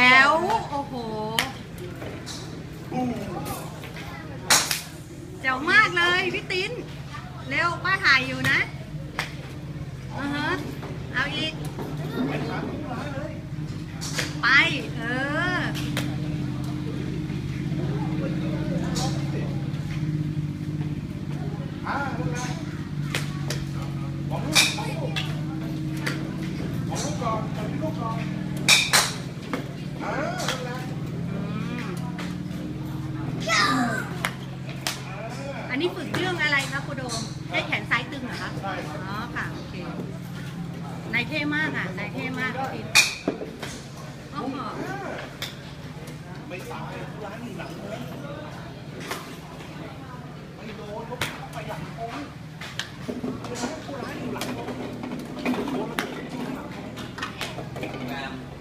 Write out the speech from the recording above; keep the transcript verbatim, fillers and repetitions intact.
จ๋วโอ้โหแจ๋วมากเลยพี่ติ้นเร็วป้าถ่ายอยู่นะอือฮะเอาอีกไปเอออันนี้ฝึกเรื่องอะไรคะครูโดมได้แขนซ้ายตึงเหรอคะใช่อ๋อค่ะโอเคนายเท่มากอ่ะนายเท่มากพี่ติ๊นโอ้โหไม่ตายร้านอยู่หลังเลยไม่โดนเขาไปหลังโค้งร้านอยู่หลังโค้ง